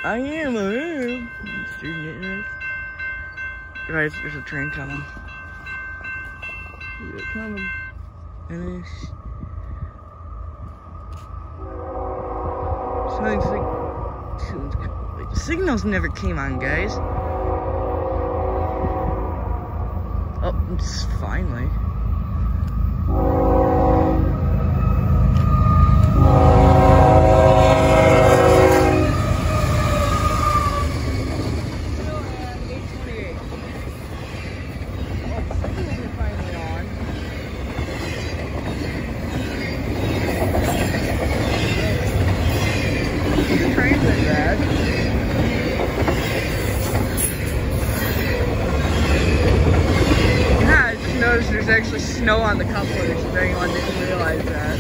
I am. Guys, there's a train coming. Is it coming? Finish. Wait, the signals never came on, guys. Oh, it's finally. There's actually snow on the couplers if anyone didn't realize that.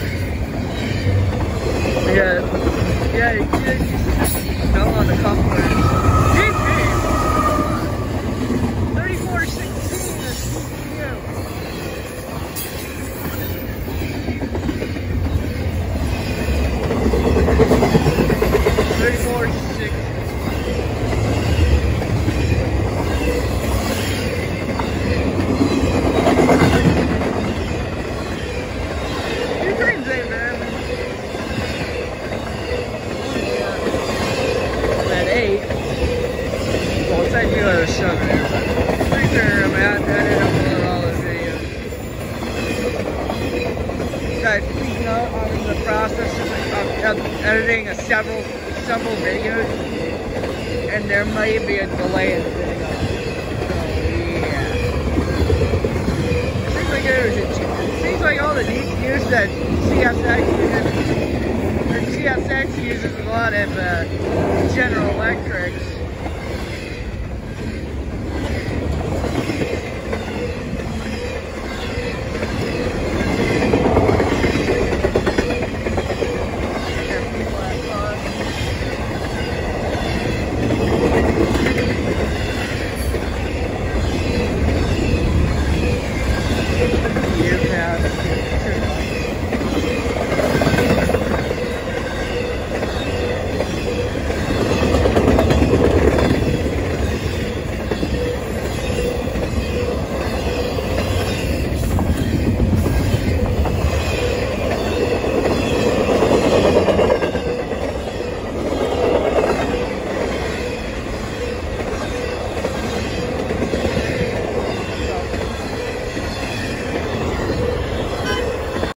Yeah, you can see snow on the couplers. 34 to 16 is CPU. 34 to 16. Guys, please note I'm in the process of editing several videos, and there might be a delay in the video. So yeah, it seems like all the DPUs that CSX uses a lot of General Electric.